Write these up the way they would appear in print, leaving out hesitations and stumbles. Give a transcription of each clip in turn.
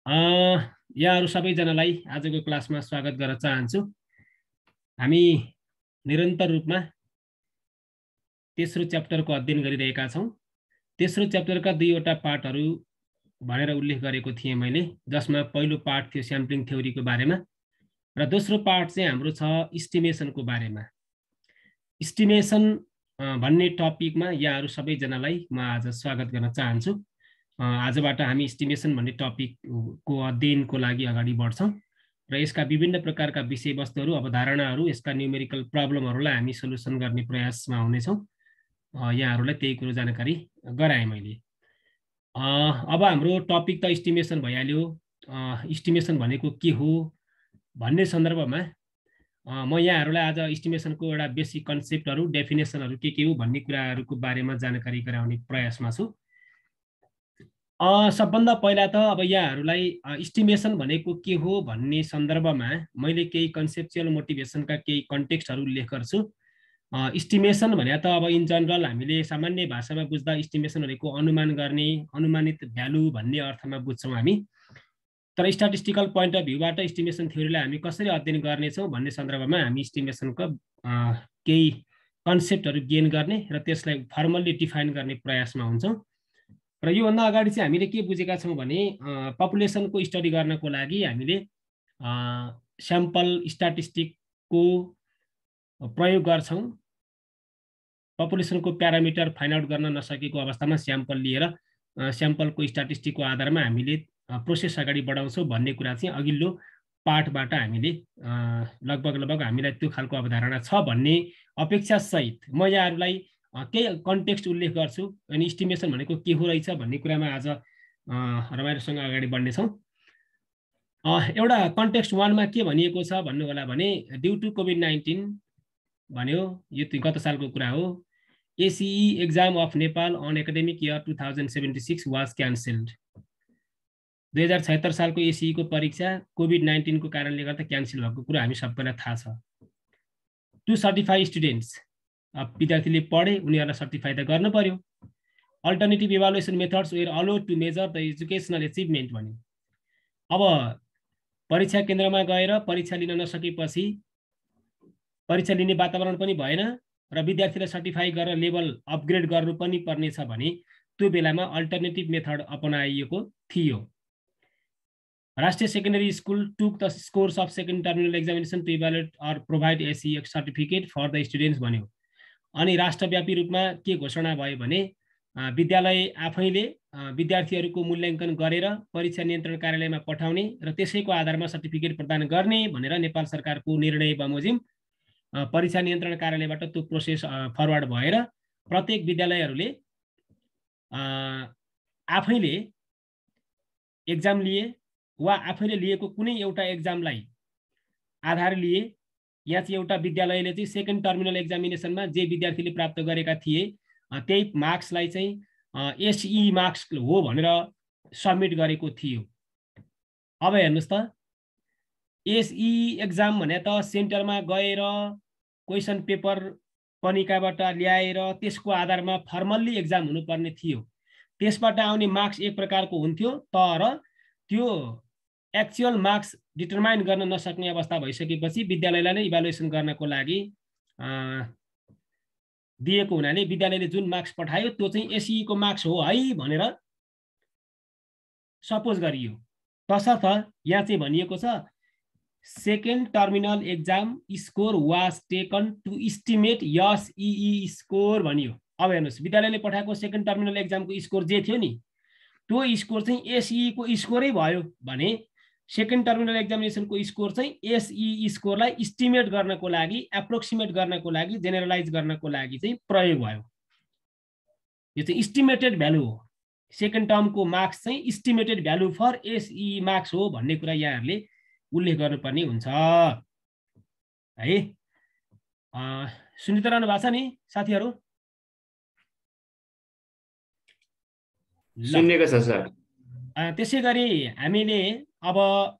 यहाँहरू सबैजनालाई आजको क्लासमा स्वागत गर्न चाहन्छु। हामी निरन्तर रूपमा तेस्रो च्याप्टरको अध्ययन गरिरहेका छौं। तेस्रो च्याप्टरका दुईवटा पार्टहरू भनेर उल्लेख गरेको थिएँ मैले, जसमा पहिलो पार्ट थियो स्याम्पलिङ थ्योरीको बारेमा र दोस्रो पार्ट चाहिँ हाम्रो छ इस्टिमेसनको बारेमा। इस्टिमेसन भन्ने टपिकमा यहाँहरू सबैजनालाई म आज स्वागत गर्न चाहन्छु। आजबाट हामी इस्टिमेसन भन्ने टपिकको अध्ययनको लागि अगाडि बढ्छौं र यसका विभिन्न प्रकारका विषयवस्तुहरू, अवधारणाहरू, यसका न्युमेरिकल प्रब्लमहरूलाई हामी सोलुसन गर्ने प्रयासमा हुनेछौँ। यहाँहरूलाई त्यही कुरो जानकारी गराएँ मैले। अब हाम्रो टपिक त इस्टिमेसन भइहाल्यो। इस्टिमेसन भनेको के हो भन्ने सन्दर्भमा म यहाँहरूलाई आज इस्टिमेसनको एउटा बेसिक कन्सेप्टहरू, डेफिनेसनहरू के हो भन्ने कुराहरूको बारेमा जानकारी गराउने प्रयासमा छु। सबभन्दा पहिला त अब यहाँहरूलाई इस्टिमेसन भनेको के हो भन्ने सन्दर्भमा मैले केही कन्सेप्चुअल मोटिभेसनका केही कन्टेक्स्टहरू उल्लेख गर्छु। इस्टिमेसन भने त अब इन जनरल हामीले सामान्य भाषामा बुझ्दा इस्टिमेसन भनेको अनुमान गर्ने, अनुमानित भ्यालु भन्ने अर्थमा बुझ्छौँ हामी। तर स्ट्याटिस्टिकल पोइन्ट अफ भ्यूबाट इस्टिमेसन थ्योरीलाई हामी कसरी अध्ययन गर्नेछौँ भन्ने सन्दर्भमा हामी इस्टिमेसनको केही कन्सेप्टहरू गेन गर्ने र त्यसलाई फर्मल्ली डिफाइन गर्ने प्रयासमा हुन्छौँ। र योभन्दा अगाडि चाहिँ हामीले के बुझेका छौँ भने पपुलेसनको स्टडी गर्नको लागि हामीले स्याम्पल स्ट्याटिस्टिकको प्रयोग गर्छौँ। पपुलेसनको प्यारामिटर फाइन्ड आउट गर्न नसकेको अवस्थामा स्याम्पल लिएर स्याम्पलको स्ट्याटिस्टिकको आधारमा हामीले प्रोसेस अगाडि बढाउँछौँ भन्ने कुरा चाहिँ अघिल्लो पार्टबाट हामीले लगभग हामीलाई त्यो खालको अवधारणा छ भन्ने अपेक्षा सहित म यहाँहरूलाई केही कन्टेक्स्ट उल्लेख गर्छु अनि इस्टिमेसन भनेको के हो रहेछ भन्ने कुरामा आज रमाइलोसँग अगाडि बढ्नेछौँ। एउटा कन्टेक्स्ट 1 मा के भनिएको छ भन्नु होला भने ड्यू टु कोभिड-19 भन्यो, यो गत सालको कुरा हो। ACE exam of Nepal on academic year 2076 was cancelled. 2076 सालको ACE को परीक्षा कोभिड-19 को कारणले गर्दा क्यान्सल भएको कुरा हामी सबैलाई थाहा छ। टु सर्टिफाई स्टुडेन्ट्स, विद्यार्थीले पढे उनीहरूलाई सर्टिफाई त गर्नु पर्यो। Alternative evaluation methods were allowed to measure the educational achievement भन्यो। अब परीक्षा केन्द्रमा गएर परीक्षा लिन नसकेपछि परीक्षा लिने वातावरण पनि भएन र विद्यार्थीलाई सर्टिफाई गरेर लेभल अपग्रेड गर्नु पनि पर्नेछ भने त्यो बेलामा अल्टरनेटिभ मेथड अपनाइएको थियो। राष्ट्रिय secondary school took the scores of second terminal examination to evaluate or provide ACE certificate for the students भन्यो। अनि राष्ट्रव्यापी रूपमा के घोषणा भयो भने विद्यालय आफैले विद्यार्थीहरूको मूल्याङ्कन गरेर परीक्षा नियन्त्रण कार्यालयमा पठाउने र त्यसैको आधारमा सर्टिफिकेट प्रदान गर्ने भनेर नेपाल सरकारको निर्णय बमोजिम परीक्षा नियन्त्रण कार्यालयबाट त्यो प्रोसेस फरवर्ड भएर प्रत्येक विद्यालयहरूले आफैले एक्जाम लिए वा आफैले लिएको कुनै एउटा एक्जामलाई आधार लिए। यहाँ चाहिँ एउटा विद्यालयले चाहिँ सेकेन्ड टर्मिनल एक्जामिनेसनमा जे विद्यार्थीले प्राप्त गरेका थिए त्यही मार्क्सलाई चाहिँ SE मार्क्स हो भनेर सबमिट गरेको थियो। अब हेर्नुहोस् त, SE एक्जाम भने त सेन्टरमा गएर क्वेसन पेपर पनिकाबाट ल्याएर त्यसको आधारमा फर्मल्ली एक्जाम हुनुपर्ने थियो। त्यसबाट आउने मार्क्स एक प्रकारको हुन्थ्यो, तर त्यो एक्चुअल मार्क्स डिटरमाइन गर्न नसक्ने अवस्था भइसकेपछि विद्यालयलाई नै इभ्यालुएसन गर्नको लागि दिएको हुनाले विद्यालयले जुन मार्क्स पठायो त्यो चाहिँ SE को मार्क्स हो है भनेर सपोज गरियो। तसर्थ यहाँ चाहिँ भनिएको छ second terminal exam score was taken to estimate SEE score भनियो। अब हेर्नुहोस्, विद्यालयले पठाएको सेकेन्ड टर्मिनल एक्जामको स्कोर जे थियो नि त्यो स्कोर चाहिँ SE को स्कोरै भयो भने सेकेन्ड टर्मिनल एक्जामिनेसनको स्कोर चाहिँ SE स्कोरलाई इस्टिमेट गर्नको लागि, एप्रोक्सिमेट गर्नको लागि, जेनरलाइज गर्नको लागि चाहिँ प्रयोग भयो। यो चाहिँ इस्टिमेटेड भ्यालु हो। सेकेन्ड टर्मको मार्क्स चाहिँ estimated value for SE marks हो भन्ने कुरा यहाँहरूले उल्लेख गर्नुपर्ने हुन्छ है। सुनिरहनु भएको छ नि साथीहरू? सुन्नेको छ सर। त्यसै गरी हामीले अब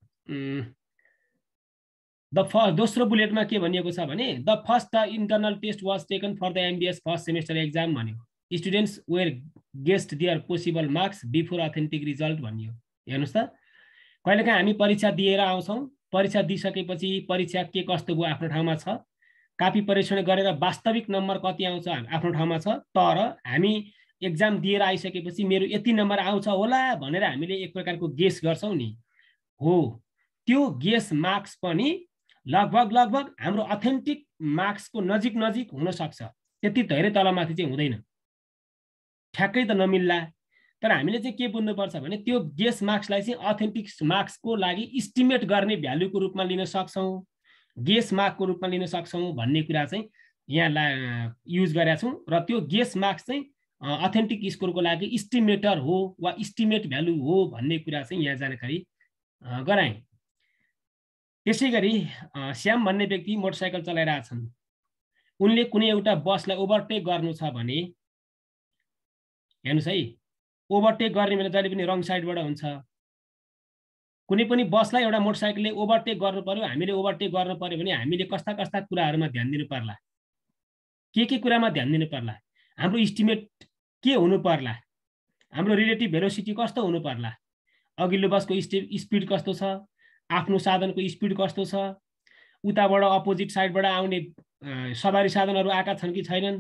दोस्रो बुलेटमा के भनिएको छ भने the first internal test was taken for the MBS first semester exam भन्यो। Students were guessed their possible marks before authentic result भनियो। हेर्नुहोस् त, कहिलेकाहीँ हामी परीक्षा दिएर आउँछौँ, परीक्षा दिइसकेपछि परीक्षा के कस्तो भयो आफ्नो ठाउँमा छ, कापी परीक्षण गरेर वास्तविक नम्बर कति आउँछ आफ्नो ठाउँमा छ, तर हामी एक्जाम दिएर आइसकेपछि मेरो यति नम्बर आउँछ होला भनेर हामीले एक प्रकारको गेस गर्छौँ नि, हो त्यो गेस मार्क्स पनि लगभग हाम्रो अथेन्टिक मार्क्सको नजिक हुनसक्छ, त्यति धेरै तलमाथि चाहिँ हुँदैन, ठ्याक्कै त नमिल्ला। तर हामीले चाहिँ के बुझ्नुपर्छ भने त्यो गेस मार्क्सलाई चाहिँ अथेन्टिक मार्क्सको लागि इस्टिमेट गर्ने भ्यालुको रूपमा लिन सक्छौँ, गेस मार्कको रूपमा लिन सक्छौँ भन्ने कुरा चाहिँ यहाँ युज गरेका छौँ। र त्यो गेस मार्क्स चाहिँ अथेन्टिक स्कोरको लागि इस्टिमेटर हो वा इस्टिमेट भ्यालु हो भन्ने कुरा चाहिँ यहाँ जानकारी गराएँ। त्यसै गरी श्याम भन्ने व्यक्ति मोटरसाइकल चलाइरहेछन्, उनले कुनै एउटा बसलाई ओभरटेक गर्नु छ भने, हेर्नुहोस् है, ओभरटेक गर्ने बेला जहिले पनि रङ साइडबाट हुन्छ। कुनै पनि बसलाई एउटा मोटरसाइकलले ओभरटेक गर्नु पर्यो, हामीले ओभरटेक गर्नु पर्यो भने हामीले कस्ता कस्ता कुराहरूमा ध्यान दिनु पर्ला, के कुरामा ध्यान दिनु पर्ला, हाम्रो इस्टिमेट के हुनु पर्ला, हाम्रो रिलेटिभ भेलोसिटी कस्तो हुनु पर्ला, अघिल्लो बसको स्पिड कस्तो छ, आफ्नो साधनको स्पिड कस्तो छ, उताबाट अपोजिट साइडबाट आउने सवारी साधनहरू आएका छन् कि छैनन्,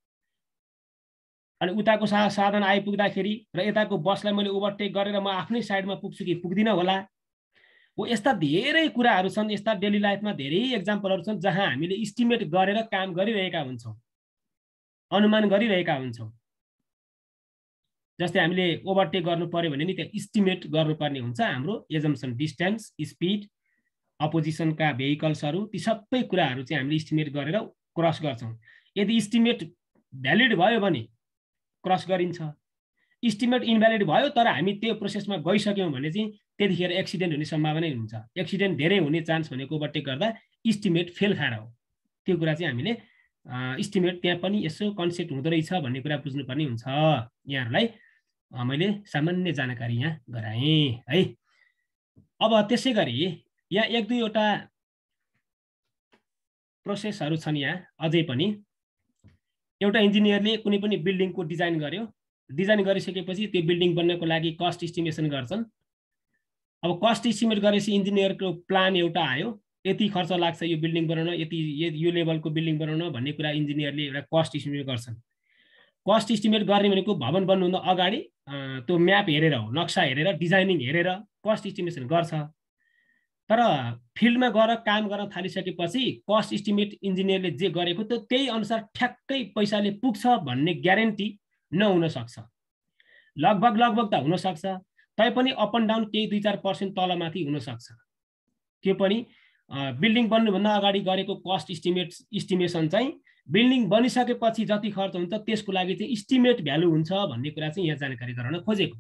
अनि उताको साधन आइपुग्दाखेरि र यताको बसलाई मैले ओभरटेक गरेर म आफ्नै साइडमा पुग्छु कि पुग्दिनँ होला, हो यस्ता धेरै कुराहरू छन्, यस्ता डेली लाइफमा धेरै एक्जाम्पलहरू छन् जहाँ हामीले इस्टिमेट गरेर काम गरिरहेका हुन्छौँ, अनुमान गरिरहेका हुन्छौँ। जस्तै हामीले ओभरटेक गर्नु पर्यो भने नि त्यहाँ इस्टिमेट गर्नुपर्ने हुन्छ, हाम्रो एजम्सन, डिस्टेन्स, स्पिड, अपोजिसनका भेहिकल्सहरू, ती सबै कुराहरू चाहिँ हामीले इस्टिमेट गरेर क्रस गर्छौँ। यदि इस्टिमेट भ्यालिड भयो भने क्रस गरिन्छ, इस्टिमेट इनभ्यालिड भयो तर हामी त्यो प्रोसेसमा गइसक्यौँ भने चाहिँ त्यतिखेर एक्सिडेन्ट हुने सम्भावना हुन्छ। एक्सिडेन्ट धेरै हुने चान्स भनेको ओभरटेक गर्दा इस्टिमेट फेल खाएर हो। त्यो कुरा चाहिँ हामीले इस्टिमेट त्यहाँ पनि यसो कन्सेप्ट हुँदो रहेछ भन्ने कुरा बुझ्नुपर्ने हुन्छ। यहाँहरूलाई मैले सामान्य जानकारी यहाँ गराएँ है। अब त्यसै गरी यहाँ एक दुईवटा प्रोसेसहरू छन् यहाँ अझै पनि। एउटा इन्जिनियरले कुनै पनि बिल्डिङको डिजाइन गर्यो, डिजाइन गरिसकेपछि त्यो बिल्डिङ बन्नको लागि कस्ट इस्टिमेसन गर्छन्। अब कस्ट इस्टिमेट गरेपछि इन्जिनियरको प्लान एउटा आयो, यति खर्च लाग्छ यो बिल्डिङ बनाउन, यति यो लेभलको बिल्डिङ बनाउन भन्ने कुरा इन्जिनियरले एउटा कस्ट इस्टिमेट गर्छन्। कस्ट इस्टिमेट गर्ने भनेको भवन बन्नुभन्दा अगाडि त्यो म्याप हेरेर हो, नक्सा हेरेर, डिजाइनिङ हेरेर कस्ट इस्टिमेसन गर्छ। तर फिल्डमा गएर काम गर्न थालिसकेपछि कस्ट इस्टिमेट इन्जिनियरले जे गरेको त्यो त्यही अनुसार ठ्याक्कै पैसाले पुग्छ भन्ने ग्यारेन्टी नहुन सक्छ। लगभग त हुनसक्छ, तैपनि अप एन्ड डाउन केही 2-4% तलमाथि हुनसक्छ। त्यो पनि बिल्डिङ बन्नुभन्दा अगाडि गरेको कस्ट इस्टिमेसन चाहिँ बिल्डिङ बनिसकेपछि जति खर्च हुन्छ त्यसको लागि चाहिँ इस्टिमेट भ्यालु हुन्छ भन्ने कुरा चाहिँ यहाँ जानकारी गराउन खोजेको।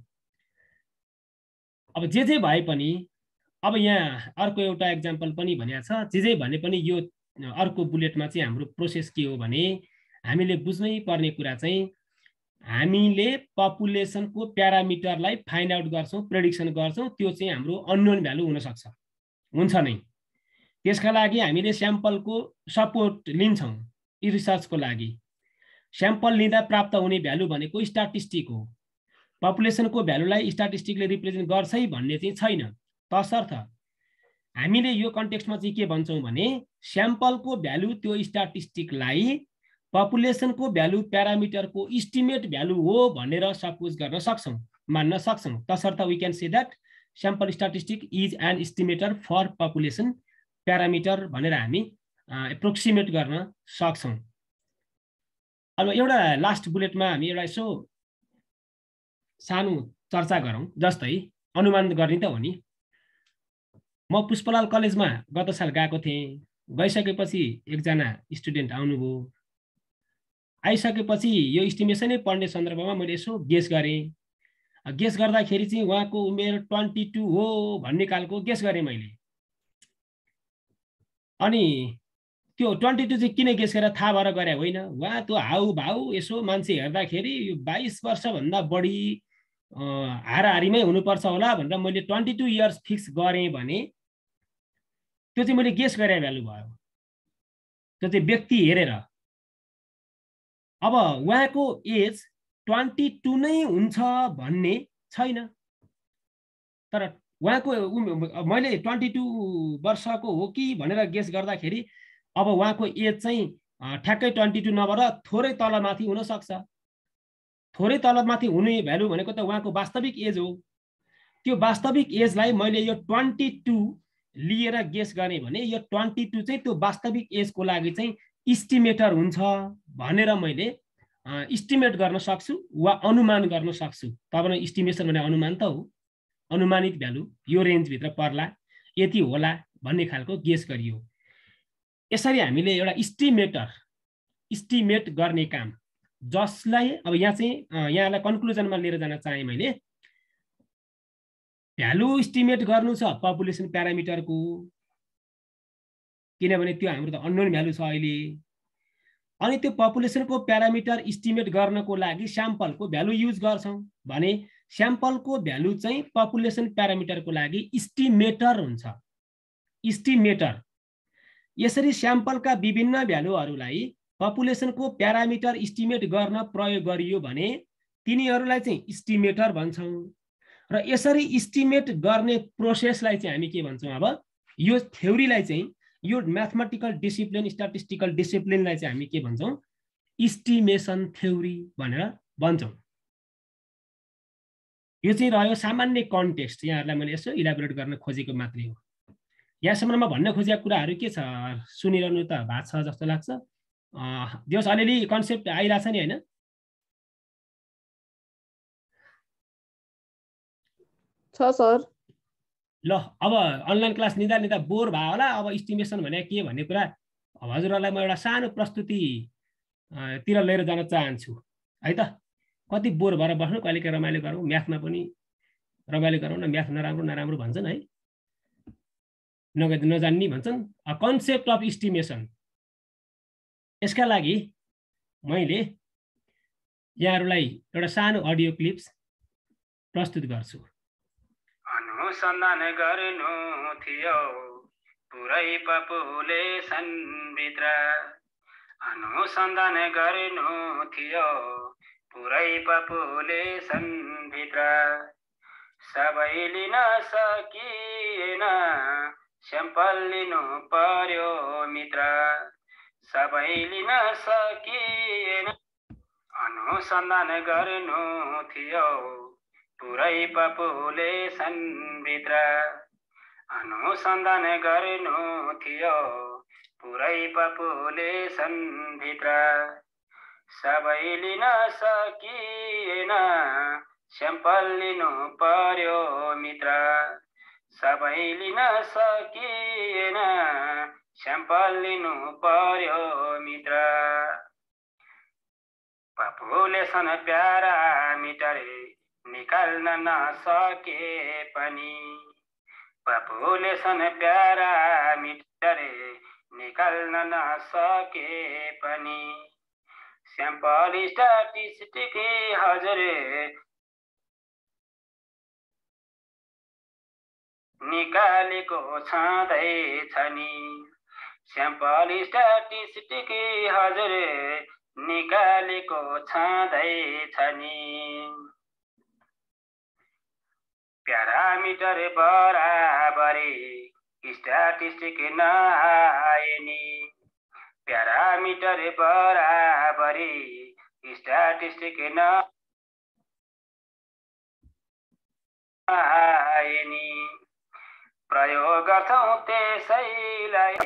अब जे भए पनि अब यहाँ अर्को एउटा एक्जाम्पल पनि भनेको छ, जे भने पनि यो अर्को बुलेटमा चाहिँ हाम्रो प्रोसेस के हो भने हामीले बुझ्नै पर्ने कुरा चाहिँ हामीले पपुलेसनको प्यारामिटरलाई फाइन्ड आउट गर्छौँ, प्रेडिक्सन गर्छौँ, त्यो चाहिँ हाम्रो अननोन भ्यालु हुनसक्छ, हुन्छ नै। त्यसका लागि हामीले स्याम्पलको सपोर्ट लिन्छौँ रिसर्चको लागि। स्याम्पल लिँदा प्राप्त हुने भ्यालु भनेको स्ट्याटिस्टिक हो। पपुलेसनको भ्यालुलाई स्ट्याटिस्टिकले रिप्रेजेन्ट गर्छ भन्ने चाहिँ छैन। तसर्थ हामीले यो कन्टेक्स्टमा चाहिँ के भन्छौँ भने स्याम्पलको भ्यालु त्यो स्ट्याटिस्टिकलाई पपुलेसनको भ्यालु प्यारामिटरको इस्टिमेट भ्यालु हो भनेर सपोज गर्न सक्छौँ, मान्न सक्छौँ। तसर्थ we can say that sample statistic is an estimator for population parameter भनेर हामी एप्रोक्सिमेट गर्न सक्छौँ। अब एउटा लास्ट बुलेटमा हामी एउटा यसो सानो चर्चा गरौँ। जस्तै अनुमान गर्ने त हो नि, म पुष्पलाल कलेजमा गत साल गएको थिएँ, गइसकेपछि एकजना स्टुडेन्ट आउनुभयो, आइसकेपछि यो इस्टिमेसनै पढ्ने सन्दर्भमा मैले यसो गेस गरेँ। गेस गर्दाखेरि चाहिँ उहाँको उमेर 22 हो भन्ने खालको गेस गरेँ मैले। अनि त्यो 22 चाहिँ किन गेस गरेर थाहा भएर गरे होइन, उहाँ त्यो हाउभाउ यसो मान्छे हेर्दाखेरि यो 22 वर्षभन्दा बढी हाराहारीमै हुनुपर्छ होला भनेर मैले 22 इयर्स फिक्स गरेँ भने त्यो चाहिँ मैले गेस गरे भ्यालु भयो, त्यो चाहिँ व्यक्ति हेरेर। अब उहाँको एज 22 नै हुन्छ भन्ने छैन, तर उहाँको मैले 22 वर्षको हो कि भनेर गेस गर्दाखेरि अब उहाँको एज चाहिँ ठ्याक्कै 22 नभएर थोरै तलमाथि हुनसक्छ। थोरै तलमाथि हुने भ्यालु भनेको त उहाँको वास्तविक एज हो। त्यो वास्तविक एजलाई मैले यो 22 लिएर गेस गरेँ भने यो 22 चाहिँ त्यो वास्तविक एजको लागि चाहिँ इस्टिमेटर हुन्छ भनेर मैले इस्टिमेट गर्न सक्छु वा अनुमान गर्न सक्छु। तपाईँ इस्टिमेसन भने अनुमान त हो, अनुमानित भ्यालु यो रेन्जभित्र पर्ला, यति होला भन्ने खालको गेस गरियो। यसरी हामीले एउटा इस्टिमेट गर्ने काम, जसलाई अब यहाँ चाहिँ यहाँलाई कन्क्लुजनमा लिएर जान चाहे मैले। भ्यालु इस्टिमेट गर्नु छ पपुलेसन प्यारामिटरको, किनभने त्यो हाम्रो त अननोन भ्यालु छ अहिले। अनि त्यो पपुलेसनको प्यारामिटर इस्टिमेट गर्नको लागि स्याम्पलको भ्यालु युज गर्छौँ भने स्याम्पलको भ्यालु चाहिँ पपुलेसन प्यारामिटरको लागि इस्टिमेटर हुन्छ। इस्टिमेटर यसरी स्याम्पलका विभिन्न भ्यालुहरूलाई पपुलेसनको प्यारामिटर इस्टिमेट गर्न प्रयोग गरियो भने तिनीहरूलाई चाहिँ इस्टिमेटर भन्छौँ। र यसरी इस्टिमेट गर्ने प्रोसेसलाई चाहिँ हामी के भन्छौँ, अब यो थ्योरीलाई चाहिँ, यो म्याथमेटिकल डिसिप्लिन स्ट्याटिस्टिकल डिसिप्लिनलाई चाहिँ हामी के भन्छौँ, इस्टिमेसन थ्योरी भनेर भन्छौँ। यो चाहिँ रह्यो सामान्य कन्टेक्स्ट, यहाँहरूलाई मैले यसो इलाबोरेट गर्न खोजेको मात्रै हो। यहाँसम्ममा भन्न खोजेका कुराहरू के छ सुनिरहनु त भएको छ जस्तो लाग्छ। दियोस् अलिअलि कन्सेप्ट आइरहेछ नि, होइन? छ सर। ल अब अनलाइन क्लास लिँदा लिँदा बोर भयो होला। अब इस्टिमेसन भने के भन्ने कुरा अब हजुरहरूलाई म एउटा सानो प्रस्तुति तिर लिएर जान चाहन्छु है त। कति बोर भएर बस्नु, कहिलेकाहीँ रमाइलो गरौँ, म्याथमा पनि रमाइलो गरौँ न। म्याथ नराम्रो भन्छन् है, नजान्ने भन्छन्। कन्सेप्ट अफ इस्टिमेसन, यसका लागि मैले यहाँहरूलाई एउटा सानो अडियो क्लिप्स प्रस्तुत गर्छु। अनुसन्धान गर्नु थियो पुरै पपुलेसन भित्र, अनुसन्धान गर्नु थियो पुरै पपुलेसन भित्र, सबै लिन सकिएन स्याम्पल लिनु पर्यो मित्र, सबै लिन सकिएन। अनुसन्धान गर्नु थियो पुरै पपुलेसन भित्र, अनुसन्धान गर्नु थियो पुरै पपुलेसन भित्र, सबै लिन सकिएन स्याम्पल लिनु पर्यो मित्र, सबै लिन सकिएन स्याम्पल लिनु पर्यो मित्र। पपुलेसन प्यारामिटर निकाल्न नसके पनि, पपुलेसन प्यारामिटर निकाल्न नसके पनि, स्याम्पल स्ट्याटिस्टिक हजुर निकालेको छँदैछ नि, स्याम्पल स्ट्याटिस्टिक हजुर निकालेको छँदैछ नि। प्यारामिटर बराबरी स्ट्याटिस्टिक नआए नि, प्यारामिटर बराबरी स्ट्याटिस्टिक नआए नि, प्रयोग गर्छौं त्यसैलाई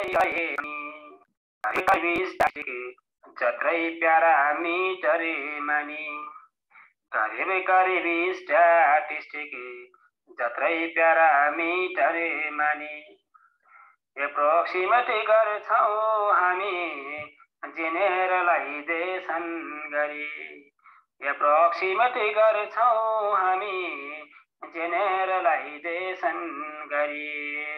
जत्रै प्यारामिटर मानि, करिब स्ट्याटिस्टिक जत्रै प्यारामिटर मानि, एप्रोक्सिमेट गर्छौं हामी जेनेरलाइजेसन गरी, एप्रोक्सिमेट गर्छौं हामी जेनेरलाइजेसन गरी।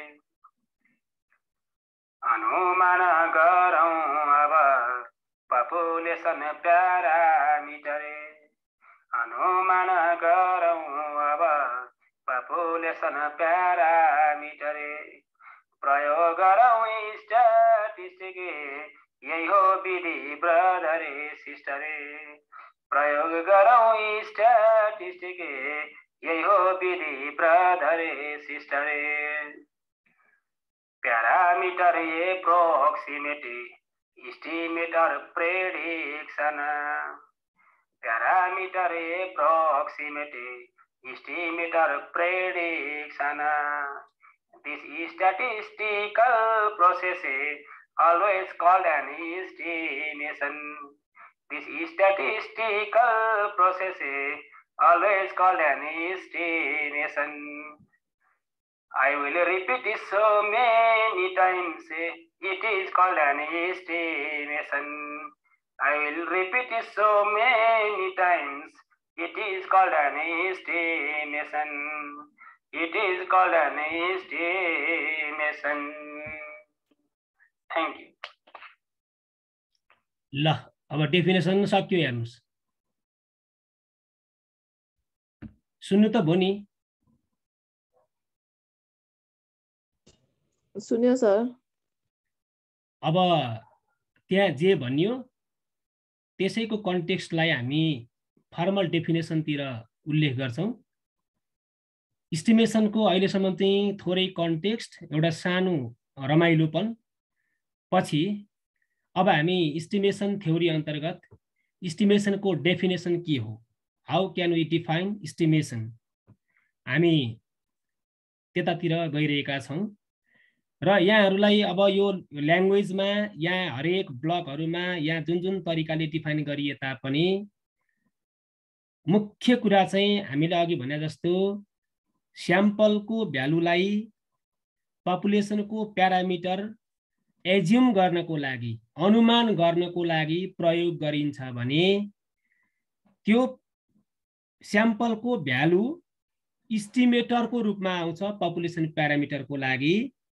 अनुमान गरौं अब पपुलेसन प्यारामिटर, अनुमान गरौं अब पपुलेसन प्यारामिटर, प्रयोग गरौं स्ट्याटिस्टिक यही हो विधि ब्रदर सिस्टर, प्रयोग गरौं स्ट्याटिस्टिक यही हो विधि brother sister parameter approximately estimate prediction parameter approximate estimate prediction this statistical process always called an estimation this statistical process always called an estimation I will repeat it so many times it is called an estimation. I will repeat it so many times. It is called an estimation. It is called an estimation. Thank you. ल अब definition सक्यो हेर्नुस् सुन्नु त भो नि सुन्यो sir अब त्यहाँ जे भनियो त्यसैको कन्टेक्स्टलाई हामी फर्मल डेफिनेसनतिर उल्लेख गर्छौं इस्टिमेसनको अहिलेसम्म चाहिँ थोरै कन्टेक्स्ट एउटा सानो रमाइलोपन पछि अब हामी इस्टिमेसन थ्योरी अन्तर्गत इस्टिमेसनको डेफिनेसन के हो how can we define estimation हामी त्यतातिर गइरहेका छौं र यहाँहरुलाई अब यो ल्याङ्ग्वेजमा यहाँ हरेक ब्लकहरुमा यहाँ जुन जुन तरिकाले डिफाइन गरिए तापनि मुख्य कुरा चाहिँ हामीले अघि भने जस्तो स्याम्पलको भ्यालुलाई पपुलेसनको प्यारामिटर एज्युम गर्नको लागि अनुमान गर्नको लागि प्रयोग गरिन्छ भने त्यो स्याम्पलको भ्यालु इस्टिमेटरको रूपमा आउँछ पपुलेसन प्यारामिटरको लागि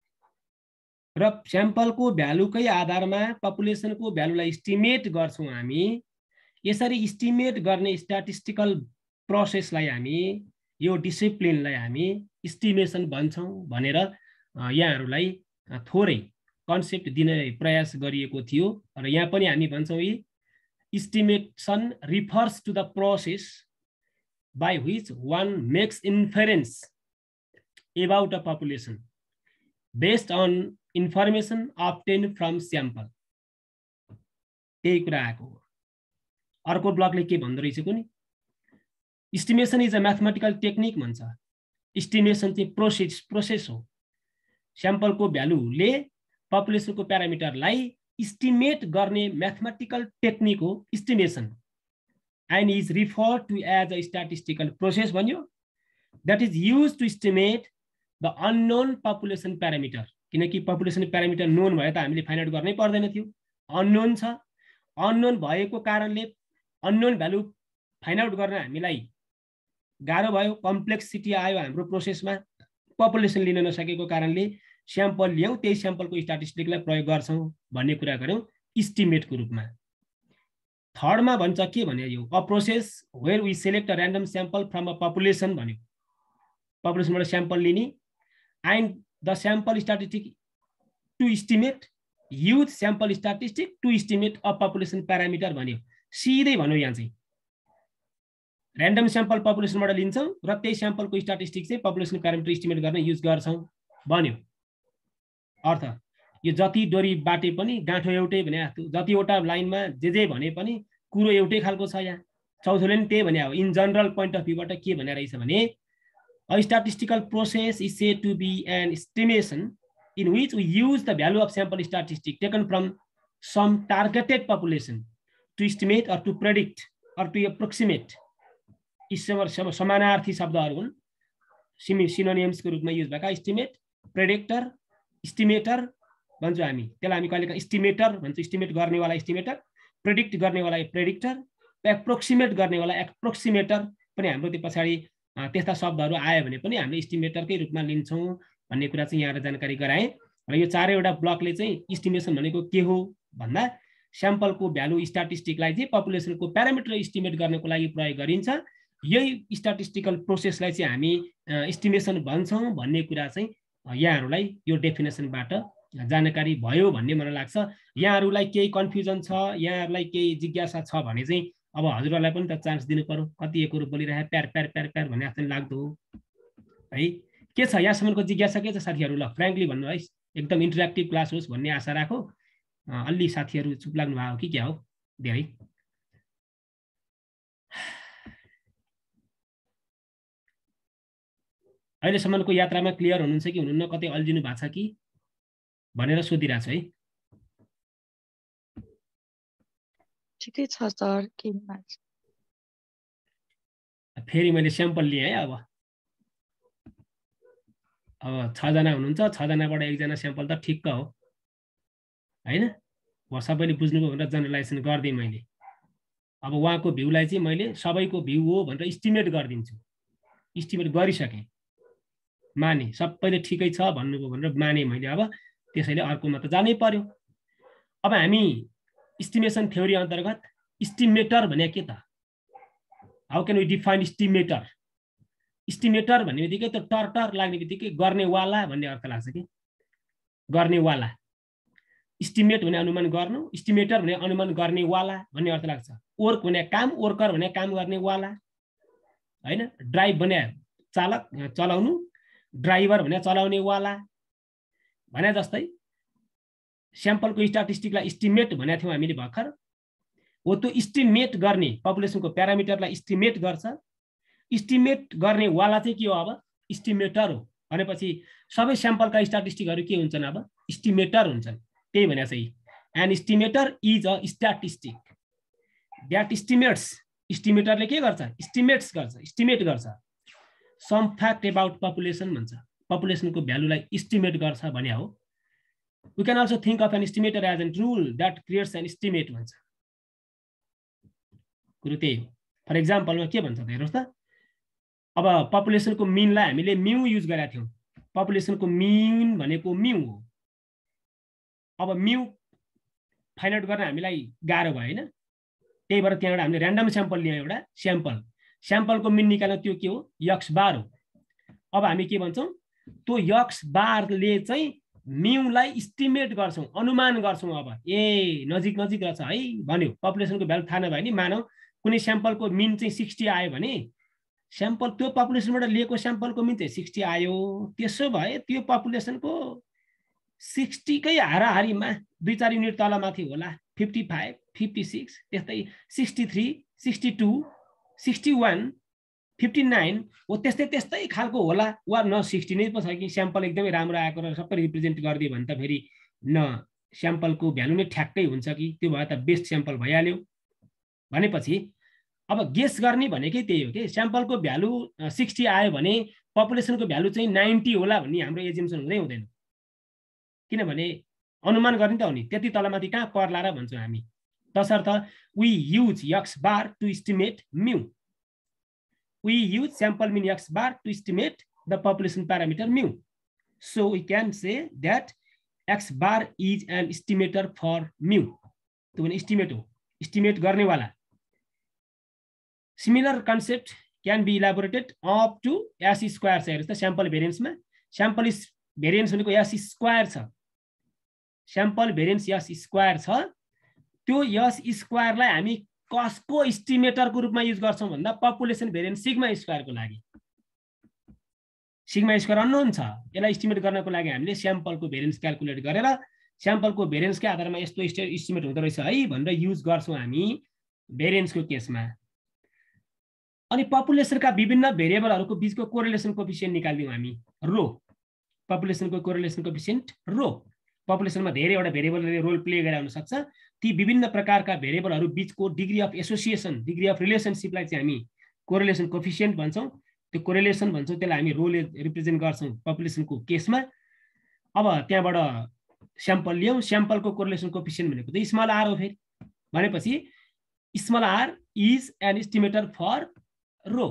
र स्याम्पलको भ्यालुकै आधारमा पपुलेसनको भ्यालुलाई इस्टिमेट गर्छौं हामी यसरी इस्टिमेट गर्ने स्ट्याटिस्टिकल प्रोसेसलाई हामी यो डिसिप्लिनलाई हामी इस्टिमेसन भन्छौं भनेर यहाँहरुलाई थोरै कन्सेप्ट दिने प्रयास गरिएको थियो र यहाँ पनि हामी भन्छौं estimation refers to the process by which one makes inference about a population based on information obtained from sample. त्यही कुरा आएको हो अर्को ब्लकले के भन्दो रहेछ कुनी estimation is a mathematical technique भन्छ एस्टिमेसन चाहिँ प्रोसेस हो स्याम्पलको भ्यालुले पपुलेसनको प्यारामिटरलाई एस्टिमेट गर्ने म्याथमेटिकल टेक्निक हो estimation and is referred to as a statistical process भन्यो that is used to estimate the unknown population parameter किनकि पपुलेसन प्यारामिटर नोन भए त हामीले फाइन्ड आउट गर्नै पर्दैन थियो अननोन छ अननोन भएको कारणले अननोन भ्यालु फाइन्ड आउट गर्न हामीलाई गाह्रो भयो कम्प्लेक्सिटी आयो हाम्रो प्रोसेसमा पपुलेसन लिन नसकेको कारणले स्याम्पल ल्याउ त्यही स्याम्पलको स्ट्याटिस्टिकलाई प्रयोग गर्छौं भन्ने कुरा गर्यौं एस्टिमेटको रूपमा थर्डमा भन्छ के भने यो a process where we select a random sample from a population भन्यो पपुलेसनबाट स्याम्पल लिने and the sample statistic to estimate use sample statistic to estimate a population parameter भन्यो सिधै भन्यो यहाँ चाहिँ र्यान्डम स्याम्पल पपुलेसनबाट लिन्छौं र त्यही स्याम्पलको स्ट्याटिस्टिक चाहिँ पपुलेसन प्यारामिटर एस्टिमेट गर्न युज गर्छौं भन्यो अर्थ यो जति डोरी बाटे पनि गाँठो एउटै भने जतिवटा लाइनमा जे भने पनि कुरो एउटै खालको छ यहाँ चौथोले पनि त्यही भने हो इन जनरल पोइन्ट अफ भ्यूबाट के भने रहेछ भने a statistical process is said to be an estimation in which we use the value of sample statistic taken from some targeted population to estimate or to predict or to approximate यी समानार्थी शब्दहरू हुन् सिनोनिम्सको रूपमा use भएका estimate predictor estimator भन्छौं हामी त्यसलाई हामी कहिलेकाहीँ एस्टिमेटर भन्छौं एस्टिमेट गर्नेवाला एस्टिमेटर प्रेडिक्ट गर्नेवाला प्रेडिक्टर एप्रोक्सिमेट गर्नेवाला एप्रोक्सिमेटर पनि हाम्रो त्यो पछाडी त्यस्ता शब्दहरू आयो भने पनि हामीले एस्टिमेटरकै रूपमा लिन्छौं भन्ने कुरा चाहिँ यहाँ जानकारी गराए र यो चारैवटा ब्लकले चाहिँ एस्टिमेसन भनेको के हो भन्दा स्याम्पलको भ्यालु स्ट्याटिस्टिकलाई चाहिँ पपुलेसनको प्यारामिटर एस्टिमेट गर्नको लागि प्रयोग गरिन्छ यही स्ट्याटिस्टिकल प्रोसेसलाई चाहिँ हामी एस्टिमेसन भन्छौं भन्ने कुरा चाहिँ यहाँहरुलाई यो डेफिनेसनबाट जानकारी भयो भन्ने मलाई लाग्छ यहाँहरुलाई केही कन्फ्युजन छ यहाँहरुलाई केही जिज्ञासा छ भने चाहिँ अब हजुरहरूलाई पनि त चान्स दिनु पर्यो। कति एक कुरो बोलिरहे प्यार प्यार प्यार प्यार भन्ने जस्तो लाग्दो हो है। के छ यहाँसम्मको जिज्ञासा के छ साथीहरू? ल फ्र्याङ्कली भन्नु है, एकदम इन्टरेक्टिभ क्लास होस् भन्ने आशा राखो। अलि साथीहरू चुप लाग्नु भएको कि क्या हो धेरै? अहिलेसम्मको यात्रामा क्लियर हुनुहुन्छ कि हुनुहुन्न, कतै अल्झिनु भएको छ कि भनेर सोधिरहेको छु है। ठिकै छ सर। फेरि मैले स्याम्पल लिएँ है। अब 6 जना हुनुहुन्छ, 6 जनाबाट 1 जना स्याम्पल त ठिक्क हो हैन? सबैले बुझ्नुभयो भनेर जनरलाइजेसन गर्दिएँ मैले। अब उहाँको भ्यूलाई चाहिँ मैले सबैको भ्यू हो भनेर इस्टिमेट गरिदिन्छु। इस्टिमेट गरिसकेँ, माने सबैले ठिकै छ भन्नुभयो भनेर माने मैले। अब त्यसैले अर्कोमा त जानै पर्यो। अब हामी इस्टिमेसन थ्योरी अन्तर्गत इस्टिमेटर भने के त? How can we define estimator? Estimator भन्ने बित्तिकै त टर लाग्ने बित्तिकै गर्नेवाला भन्ने अर्थ लाग्छ कि। गर्नेवाला, इस्टिमेट भने अनुमान गर्नु, इस्टिमेटर भने अनुमान गर्नेवाला भन्ने अर्थ लाग्छ। वर्क भने काम, वर्कर भने काम गर्नेवाला हैन? ड्राइभ भने चालक, चलाउनु, ड्राइभर भने चलाउनेवाला भने जस्तै स्याम्पलको स्ट्याटिस्टिकलाई इस्टिमेट भनेको थियौँ हामीले भर्खर। हो त्यो इस्टिमेट गर्ने पपुलेसनको प्यारामिटरलाई इस्टिमेट गर्छ। इस्टिमेट गर्नेवाला चाहिँ के हो? अब इस्टिमेटर हो भनेपछि सबै स्याम्पलका स्ट्याटिस्टिकहरू के हुन्छन्? अब इस्टिमेटर हुन्छन्। त्यही भने चाहिँ an estimator is a statistic that estimates. इस्टिमेटरले के गर्छ? इस्टिमेट्स गर्छ, इस्टिमेट गर्छ सम फ्याक्ट एबाउट पपुलेसन भन्छ। पपुलेसनको भ्यालुलाई इस्टिमेट गर्छ भने हो। We can also think of an estimator as an rule that creates an estimate भन्छ। कुरो त्यही हो। फर इक्जाम्पलमा के भन्छ त हेर्नुहोस् त। अब पपुलेसनको मिनलाई हामीले म्यू युज गरेका थियौँ। पपुलेसनको मिन भनेको म्यू हो। अब म्यू फाइन्ड आउट गर्न हामीलाई गाह्रो भयो हैन? त्यही भएर त्यहाँबाट हामीले र्यान्डम स्याम्पल लियौँ। एउटा स्याम्पलको मिन निकाल्न त्यो के हो? यक्स बार हो। अब हामी के भन्छौँ? त्यो यक्स बारले चाहिँ म्यूलाई इस्टिमेट गर्छौँ, अनुमान गर्छौँ। अब ए नजिक नजिक रहेछ है भन्यो। पपुलेसनको भ्यालु थाहा नभए नि मानौ कुनै स्याम्पलको मिन चाहिँ 60 आयो भने स्याम्पल त्यो पपुलेसनबाट लिएको स्याम्पलको मिन चाहिँ 60 आयो। त्यसो भए त्यो पपुलेसनको 60 कै हाराहारीमा 2-4 युनिट तलमाथि होला। 55, 56, त्यस्तै 63, 62, 61, 59 हो। त्यस्तै खालको होला। वा न 60 नै पो छ कि स्याम्पल एकदमै राम्रो आएको र सबै रिप्रेजेन्ट गरिदियो भने त फेरि न स्याम्पलको भ्यालु नै ठ्याक्कै हुन्छ कि। त्यो भए त बेस्ट स्याम्पल भइहाल्यो। भनेपछि अब गेस गर्ने भनेकै त्यही हो कि स्याम्पलको भ्यालु 60 आयो भने पपुलेसनको भ्यालु चाहिँ 90 होला भन्ने हाम्रो एजम्सन हुँदै हुँदैन। किनभने अनुमान गर्ने त हो नि, त्यति तलमाथि कहाँ पर्ला र भन्छौँ हामी। तसर्थ we use x bar to estimate mu. We use sample mean x bar to estimate the population parameter mu. So we can say that x bar is an estimator for mu. तो भने estimate हो, estimate गर्ने वाला. Similar concept can be elaborated up to S square छ हेर्नुस् त sample variance मा. Sample variance भनेको S square छ. Sample variance S square छ. त्यो S square लाई हामी कसको इस्टिमेटरको रूपमा युज गर्छौं भन्दा पपुलेसन भेरिएन्स सिग्मा स्क्वायरको लागि. सिग्मा स्क्वायर अननोन छ. यसलाई इस्टिमेट गर्नको लागि हामीले स्याम्पलको भेरिएन्स क्याल्कुलेट गरेर स्याम्पलको भेरिएन्सकै आधारमा यस्तो इस्टिमेट हुँदो रहेछ है भनेर युज गर्छौं हामी भेरिएन्सको केसमा. अनि पपुलेसनका विभिन्न भेरिएबलहरुको बीचको कोरिलेसन कोएफिसिएन्ट निकाल्दियौ हामी. रो पपुलेसनको कोरिलेसन कोएफिसिएन्ट रो. पपुलेसनमा धेरैवटा भेरिएबलले रोल प्ले गरेर हुन सक्छ. ती विभिन्न प्रकारका भेरिएबलहरु बीचको degree of association, degree of रिलेसनशिपलाई चाहिँ हामी कोरिलेसन कोएफिसिएन्ट भन्छौं. त्यो कोरिलेसन भन्छौं, त्यसलाई हामी रोले रिप्रेजेन्ट गर्छौं पपुलेसनको केसमा. अब त्यहाँबाट स्याम्पल लियौ. स्याम्पलको कोरिलेसन कोएफिसिएन्ट भनेको चाहिँ स्मल आर हो. फेरि भनेपछि small r is an estimator for rho.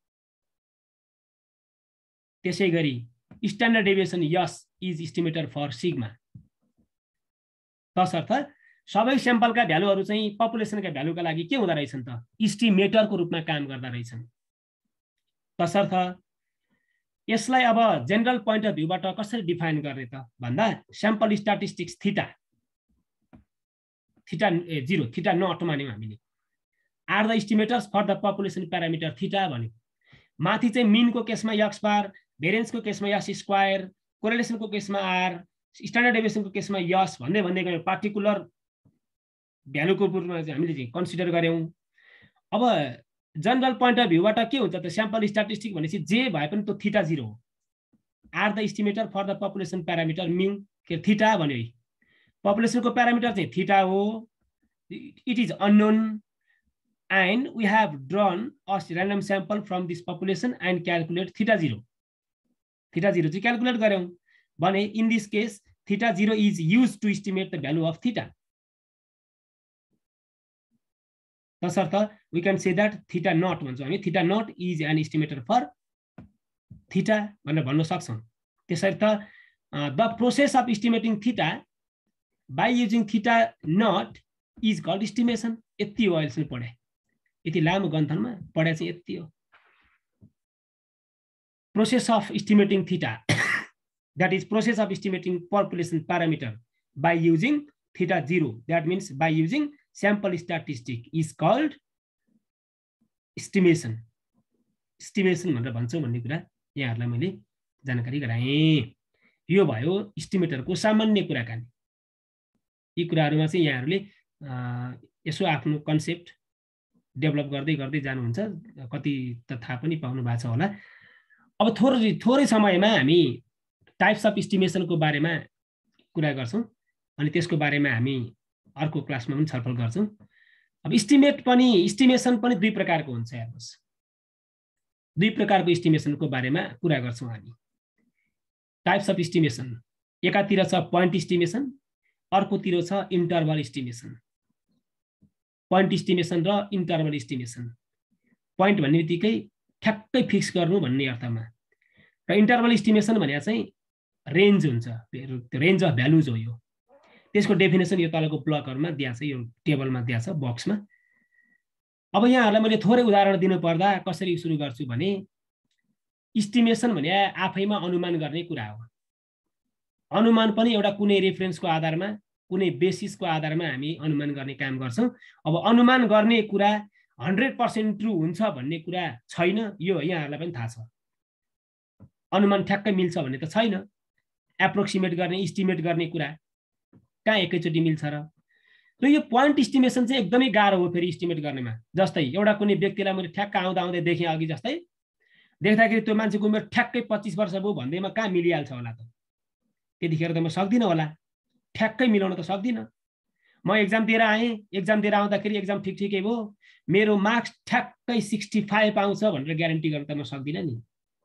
त्यसैगरी standard deviation s is estimator for sigma. तसर्थ सबै स्याम्पलका भ्यालुहरु चाहिँ पपुलेसनका भ्यालुका लागि के हुँदा रहेछन् त इस्टिमेटरको रूपमा काम गर्दा रहेछन्. तसर्थ यसलाई अब जनरल पोइन्ट अफ भ्यूबाट कसरी डिफाइन गर्ने त भन्दा sample statistics theta 0 theta not मान्यौ हामीले. Are the estimators for the population parameter theta भन्यो। माथि चाहिँ मिनको केसमा x बार, भेरिएन्सको केसमा s स्क्वायर, कोरिलेसनको केसमा r, स्ट्यान्डर्ड डेभिएसनको केसमा s भन्दै भन्दै गयो। पार्टिकुलर भ्यालुको रूपमा चाहिँ हामीले चाहिँ कन्सिडर गर्यौं। अब जनरल पोइन्ट अफ भ्यूबाट के हुन्छ त स्याम्पल स्ट्याटिस्टिक भनेपछि जे भए पनि त्यो थीटा 0 हो। Are the estimator for the population parameter mu के थीटा भन्यो है। पपुलेसनको प्यारामिटर चाहिँ थीटा हो। It is unknown and we have drawn a random sample from this population and calculate theta 0. Theta 0 चाहिँ क्याल्कुलेट गर्यौं भने in this case theta 0 is used to estimate the value of theta. तसर्थ we can say that theta naught भन्छौं हामी। theta naught is an estimator for theta भनेर भन्न सक्छौं। त्यसर्थ the process of estimating theta by using theta naught is called estimation. यति हो अहिलेसम्म पढे। यति लामो ग्रन्थमा पढे चाहिँ यति हो। Process of estimating theta, that is process of estimating population parameter by using theta 0, that means by using sample statistic is called estimation. Estimation भनेर भन्छौं भन्ने कुरा यहाँहरुलाई मैले जानकारी गराएँ। यो भयो एस्टिमेटरको सामान्य कुराकानी। यी कुराहरुमा चाहिँ यहाँहरुले यसो आफ्नो कन्सेप्ट डेभलप गर्दै गर्दै जानुहुन्छ। कति त थाहा पनि पाउनु भएको छ होला। अब थोरै समयमा हामी टाइप्स अफ एस्टिमेसनको बारेमा कुरा गर्छौं अनि त्यसको बारेमा हामी अर्को क्लासमा पनि छलफल गर्छौं। अब एस्टिमेसन पनि दुई प्रकारको हुन्छ। हेर्नुस्, दुई प्रकारको एस्टिमेसनको बारेमा कुरा गर्छौं हामी। टाइप्स अफ एस्टिमेसन एकातिर छ पोइन्ट एस्टिमेसन, अर्कोतिर छ इन्टरभल एस्टिमेसन। पोइन्ट एस्टिमेसन र इन्टरभल एस्टिमेसन। पोइन्ट भन्ने बित्तिकै ठ्याक्कै फिक्स गर्नु भन्ने अर्थमा, र इन्टरभल एस्टिमेसन भने चाहिँ रेन्ज हुन्छ, रेन्ज अफ भ्यालुज हो। यो त्यसको डेफिनेसन यो तलको ब्लकहरुमा दिएको छ, यो टेबलमा दिएको छ बक्समा। अब यहाँहरुलाई मैले थोरै उदाहरण दिनु पर्दा कसरी सुरु गर्छु भने एस्टिमेसन भने आफैमा अनुमान गर्ने कुरा हो। अनुमान पनि एउटा कुनै रेफरेन्सको आधारमा, कुनै बेसिसको आधारमा हामी अनुमान गर्ने काम गर्छौं। अब अनुमान गर्ने कुरा 100% ट्रु हुन्छ भन्ने कुरा छैन, यो यहाँहरुलाई पनि थाहा छ। अनुमान ठ्याक्कै मिल्छ भन्ने त छैन। एप्रोक्सिमेट गर्ने, एस्टिमेट गर्ने कुरा कहाँ एकैचोटी मिल्छ र यो पोइन्ट एस्टिमेसन चाहिँ एकदमै गाह्रो हो फेरि एस्टिमेट गर्नेमा। जस्तै एउटा कुनै व्यक्तिलाई मैले ठ्याक्क आउँदै देखेँ अघि, जस्तै देख्दाखेरि त्यो मान्छेको उमेर ठ्याक्कै 25 वर्ष भयो भन्दैमा कहाँ मिलिहाल्छ होला त? त्यतिखेर त म सक्दिनँ होला, ठ्याक्कै मिलाउन त सक्दिनँ। म एक्जाम दिएर आएँ, एक्जाम दिएर आउँदाखेरि एक्जाम ठिकै भयो, मेरो मार्क्स ठ्याक्कै 65 आउँछ भनेर ग्यारेन्टी गर्न त म सक्दिनँ नि।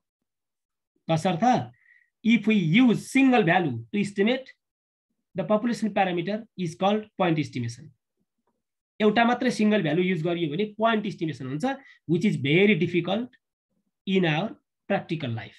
तसर्थ if we use single value to estimate the population parameter is called point estimation. एउटा मात्रै सिंगल भ्यालु युज गरियो भने पोइन्ट एस्टिमेसन हुन्छ, which is very difficult in our practical life.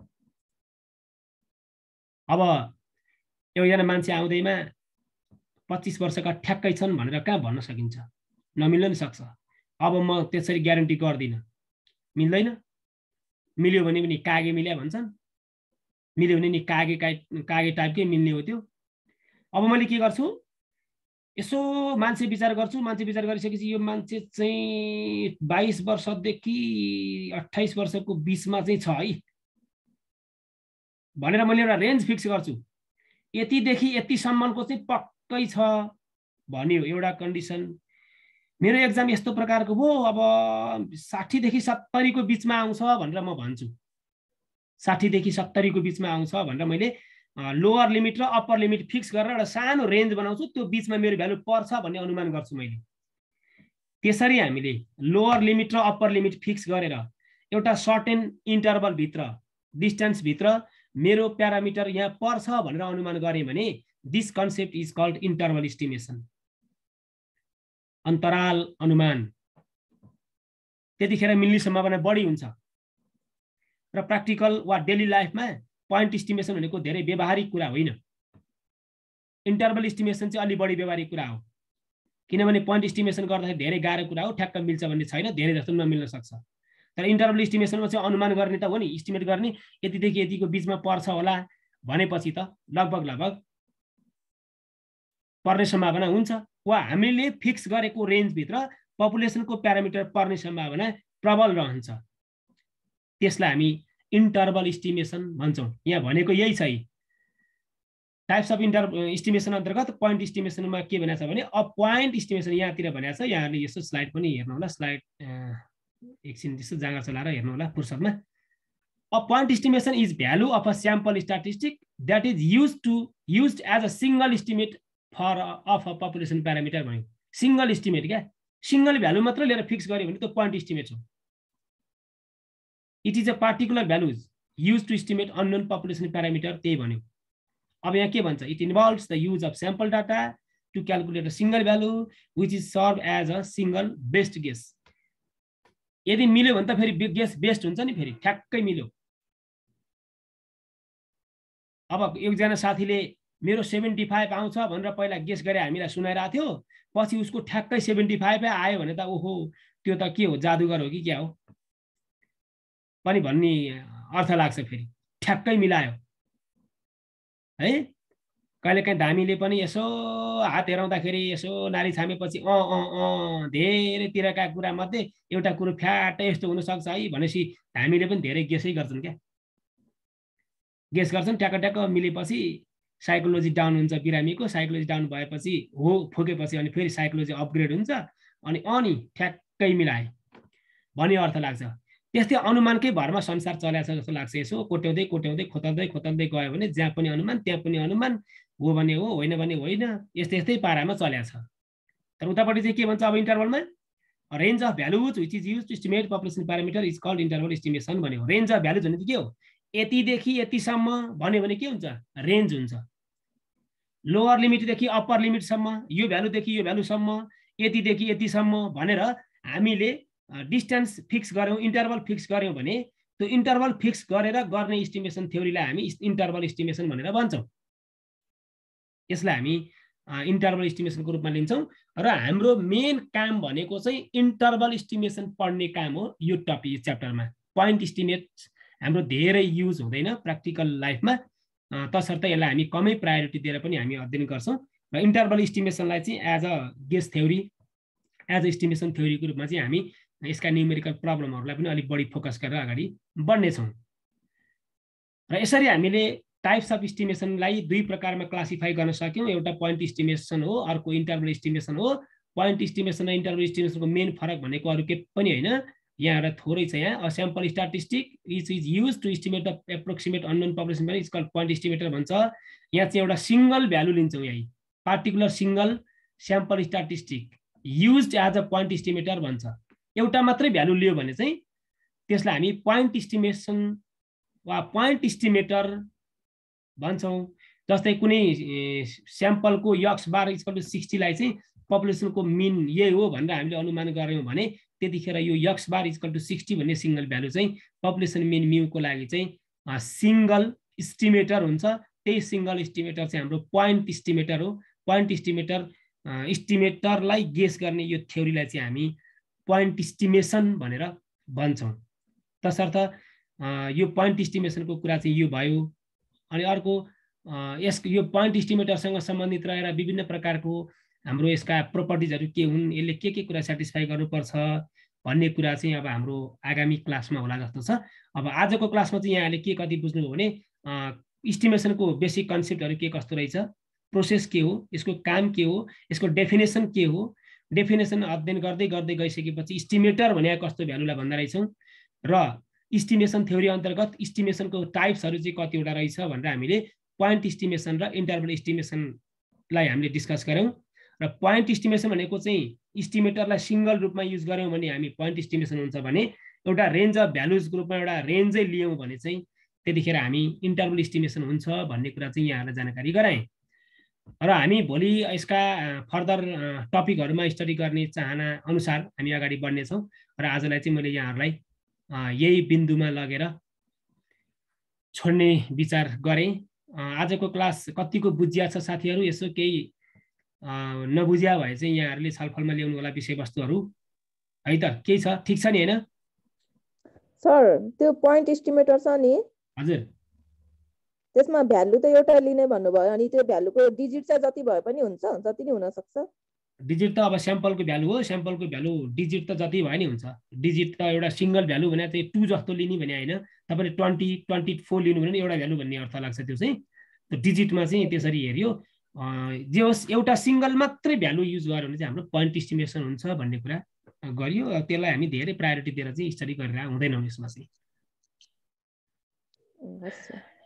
अब एउटा मान्छे आउँदैमा 25 वर्षका ठ्याक्कै छन् भनेर कहाँ भन्न सकिन्छ? नमिल्न नि सक्छ। अब म त्यसरी ग्यारेन्टी गर्दिन, मिल्दैन। मिल्यो भने पनि कागे मिल्या भन्छन्, मिल्यो भने नि कागे टाइपकै मिल्ने हो त्यो। अब मैले के गर्छु, यसो मान्छे विचार गर्छु। मान्छे विचार गरिसकेपछि यो मान्छे चाहिँ 22 वर्षदेखि 28 वर्षको बीचमा चाहिँ छ है भनेर मैले एउटा रेन्ज फिक्स गर्छु। यतिदेखि यतिसम्मको चाहिँ पक्कै छ भन्यो एउटा कन्डिसन। मेरो एक्जाम यस्तो प्रकारको हो, अब 60 देखि 70 को बीचमा आउँछ भनेर म भन्छु। 60 देखि 70 को बीचमा आउँछ भनेर मैले लोअर लिमिट र अप्पर लिमिट फिक्स गरेर एउटा सानो रेन्ज बनाउँछु। त्यो बीचमा मेरो भ्यालु पर्छ भन्ने अनुमान गर्छु मैले। त्यसरी हामीले लोअर लिमिट र अप्पर लिमिट फिक्स गरेर एउटा सर्टेन इन्टरभल भित्र, डिस्टेन्स भित्र मेरो प्यारामिटर यहाँ पर्छ भनेर अनुमान गरे भने this concept is called interval estimation, अन्तराल अनुमान। त्यतिखेर मिल्ने सम्भावना बढी हुन्छ। र प्र्याक्टिकल वा डेली लाइफमा पोइन्ट एस्टिमेसन भनेको धेरै व्यवहारिक कुरा होइन। इन्टरभल एस्टिमेसन चाहिँ अलि बढी व्यवहारिक कुरा हो, किनभने पोइन्ट एस्टिमेसन गर्दाखेरि धेरै गाह्रो कुरा हो, ठ्याक्क मिल्छ भन्ने छैन, धेरै जस्तो नमिल्न सक्छ। तर इन्टरभल एस्टिमेसनमा चाहिँ अनुमान गर्ने त हो नि, एस्टिमेट गर्ने यतिदेखि यतिको बीचमा पर्छ होला भनेपछि त लगभग पर्ने सम्भावना हुन्छ। वा हामीले फिक्स गरेको रेन्ज भित्र पपुलेसनको प्यारामिटर पर्ने सम्भावना प्रबल रहन्छ। त्यसलाई हामी इन्टरभल इस्टिमेसन भन्छौँ। यहाँ भनेको यही छ। टाइप्स अफ इस्टिमेसन अन्तर्गत पोइन्ट इस्टिमेसनमा के भनेको छ भने अ पोइन्ट इस्टिमेसन यहाँतिर भनेको छ। यहाँले यसो स्लाइड पनि हेर्नु होला। स्लाइड एकछिन त्यसो जाँगर चलाएर हेर्नु होला फुर्सदमा। A point estimation is value of a sample statistic that is used as a single estimate for of a population parameter भन्यो। सिंगल इस्टिमेट क्या, सिंगल भ्यालु मात्र लिएर फिक्स गर्यो भने त्यो पोइन्ट इस्टिमेट हो। It is a particular values use to estimate unknown population parameter, त्यही भन्यो। अब यहाँ के भन्छ, it involves the use of sample data to calculate a single value which is serve as a single best guess. यदि मिल्यो भने त फेरि गेस बेस्ट हुन्छ नि, फेरि ठ्याक्कै मिल्यो। अब एकजना साथीले मेरो 75 आउँछ भनेर पहिला गेस गरे हामीलाई सुनाइरहेको थियो, पछि उसको ठ्याक्कै 75 आयो भने त ओहो त्यो त के हो, जादुगर हो कि क्या हो पनि भन्ने अर्थ लाग्छ। फेरि ठ्याक्कै मिलायो है। कहिलेकाहीँ धामीले पनि यसो हात हेराउँदाखेरि यसो नारी छामेपछि धेरैतिरका कुरा मध्ये एउटा कुरो फ्याटै यस्तो हुनसक्छ है भनेपछि धामीले पनि धेरै गेसै गर्छन् क्या। गेस गर्छन्, ट्याक्क ट्याक्क मिलेपछि साइकोलोजी डाउन हुन्छ बिरामीको। साइकोलोजी डाउन भएपछि हो फुकेपछि अनि फेरि साइकोलोजी अपग्रेड हुन्छ अनि ठ्याक्कै मिलाए भन्ने अर्थ लाग्छ। त्यस्तै अनुमानकै भरमा संसार चलेको छ जस्तो लाग्छ। यसो कोट्याउँदै कोट्याउँदै खोतल्दै गयो भने जहाँ पनि अनुमान त्यहाँ पनि अनुमान, हो भने हो, होइन भने होइन, यस्तै पारामा चलेको छ। तर उतापट्टि चाहिँ के भन्छ अब इन्टरभलमा, range of values which is use to estimate population parameter is called interval estimation भन्यो। रेन्ज अफ भ्यालुज भने के हो, यतिदेखि यतिसम्म भन्यो भने के हुन्छ, रेन्ज हुन्छ। लोअर लिमिटदेखि अप्पर लिमिटसम्म, यो भ्यालुदेखि यो भ्यालुसम्म, यतिदेखि यतिसम्म भनेर हामीले डिस्टेन्स फिक्स गऱ्यौँ, इन्टरभल फिक्स गऱ्यौँ भने त्यो इन्टरभल फिक्स गरेर गर्ने इस्टिमेसन थ्योरीलाई हामी इन्टरभल इस्टिमेसन भनेर भन्छौँ। यसलाई हामी इन्टरभल इस्टिमेसनको रूपमा लिन्छौँ। र हाम्रो मेन काम भनेको चाहिँ इन्टरभल इस्टिमेसन पढ्ने काम हो यो टपिक च्याप्टरमा। पोइन्ट इस्टिमेट हाम्रो धेरै युज हुँदैन प्र्याक्टिकल लाइफमा, तसर्थ यसलाई हामी कमै प्रायोरिटी दिएर पनि हामी अध्ययन गर्छौँ। र इन्टरभल इस्टिमेसनलाई चाहिँ as a guess theory, as a estimation थ्योरीको रूपमा चाहिँ हामी यसका न्युमेरिकल प्रब्लमहरूलाई पनि अलिक बढी फोकस गरेर अगाडि बढ्नेछौँ। र यसरी हामीले टाइप्स अफ इस्टिमेसनलाई दुई प्रकारमा क्लासिफाई गर्न सक्यौँ। एउटा पोइन्ट इस्टिमेसन हो, अर्को इन्टरभल इस्टिमेसन हो। पोइन्ट इस्टिमेसन र इन्टरभल इस्टिमेसनको मेन फरक भनेको अरू के पनि होइन, यहाँ एउटा थोरै छ। यहाँ sample statistic is use to estimate the approximate unknown population पनि इज कल्ड पोइन्ट इस्टिमेटर भन्छ। यहाँ चाहिँ एउटा सिंगल भ्यालु लिन्छौँ, यही particular single sample statistic used as a point estimator भन्छ। एउटा मात्रै भ्यालु लियो भने चाहिँ त्यसलाई हामी पोइन्ट इस्टिमेसन वा पोइन्ट इस्टिमेटर भन्छौँ। जस्तै कुनै स्याम्पलको यक्स बार इक्वल टु 60 लाई चाहिँ पपुलेसनको मिन यही हो भनेर हामीले अनुमान गऱ्यौँ भने त्यतिखेर यो यक्स बार इक्वल टु 60 भन्ने सिंगल भ्यालु चाहिँ पपुलेसन मिन म्युको लागि चाहिँ सिंगल इस्टिमेटर हुन्छ। त्यही सिंगल इस्टिमेटर चाहिँ हाम्रो पोइन्ट इस्टिमेटर हो। पोइन्ट इस्टिमेटरलाई गेस गर्ने यो थ्योरीलाई चाहिँ हामी पोइन्ट इस्टिमेसन भनेर भन्छौँ। तसर्थ यो पोइन्ट इस्टिमेसनको कुरा चाहिँ यो भयो। अनि अर्को यो पोइन्ट इस्टिमेटरसँग सम्बन्धित रहेर विभिन्न प्रकारको हाम्रो यसका प्रोपर्टिजहरू के हुन्, यसले के कुरा सेटिस्फाई गर्नुपर्छ भन्ने कुरा चाहिँ अब हाम्रो आगामी क्लासमा होला जस्तो छ। अब आजको क्लासमा चाहिँ यहाँले के कति बुझ्नुभयो भने इस्टिमेसनको बेसिक कन्सेप्टहरू के कस्तो रहेछ, प्रोसेस के हो, यसको काम के हो, यसको डेफिनेसन के हो। डेफिनेसन अध्ययन गर्दै गर्दै गइसकेपछि इस्टिमेटर भनेको कस्तो भ्यालुलाई भन्दा रहेछौँ र इस्टिमेसन थ्योरी अन्तर्गत इस्टिमेसनको टाइप्सहरू चाहिँ कतिवटा रहेछ भनेर हामीले पोइन्ट इस्टिमेसन र इन्टरभल इस्टिमेसनलाई हामीले डिस्कस गऱ्यौँ। र पोइन्ट इस्टिमेसन भनेको चाहिँ इस्टिमेटरलाई सिंगल रूपमा युज गऱ्यौँ भने हामी पोइन्ट इस्टिमेसन हुन्छ भने एउटा रेन्ज अफ भ्यालुजको रूपमा एउटा रेन्जै लियौँ भने चाहिँ त्यतिखेर हामी इन्टरभल इस्टिमेसन हुन्छ भन्ने कुरा चाहिँ यहाँलाई जानकारी गराएँ। र हामी भोलि यसका फर्दर टपिकहरूमा स्टडी गर्ने चाहना अनुसार हामी अगाडि बढ्नेछौँ। र आजलाई चाहिँ मैले यहाँहरूलाई यही बिन्दुमा लगेर छोड्ने विचार गरेँ। आजको क्लास कतिको बुझिया छ साथीहरू, यसो केही नबुझिया भए चाहिँ यहाँहरूले छलफलमा ल्याउनु होला विषयवस्तुहरू है त। केही छ, ठिक छ नि होइन सर? त्यो पोइन्ट इस्टिमेटर छ नि, हजुर, त्यसमा भ्यालु त एउटा लिने भन्नुभयो, अनि त्यो भ्यालुको डिजिट चाहिँ जति भए पनि हुन्छ, जति नै हुन सक्छ। डिजिट त अब स्याम्पलको भ्यालु हो, स्याम्पलको भ्यालु डिजिट त जति भयो नि हुन्छ। डिजिट त एउटा सिङ्गल भ्यालु भने चाहिँ 2 जस्तो लिने भने होइन, तपाईँले 20, 24 लिनु भने एउटा भ्यालु भन्ने अर्थ लाग्छ। त्यो चाहिँ त्यो डिजिटमा चाहिँ त्यसरी हेऱ्यो। जे होस् एउटा सिङ्गल मात्रै भ्यालु युज गर्यो भने चाहिँ हाम्रो पोइन्ट इस्टिमेसन हुन्छ भन्ने कुरा गरियो। त्यसलाई हामी धेरै प्रायोरिटी दिएर चाहिँ स्टडी गरेर हुँदैनौँ यसमा चाहिँ।